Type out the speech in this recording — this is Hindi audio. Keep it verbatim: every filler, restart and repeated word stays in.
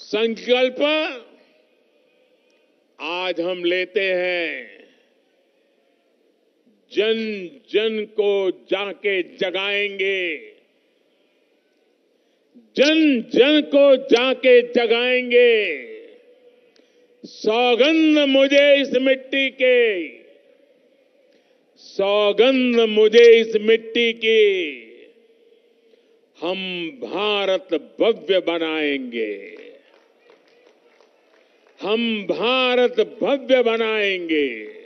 संकल्प आज हम लेते हैं, जन जन को जाके जगाएंगे, जन जन को जाके जगाएंगे। सौगंध मुझे इस मिट्टी के, सौगंध मुझे इस मिट्टी की, हम भारत भव्य बनाएंगे, हम भारत भव्य बनाएंगे।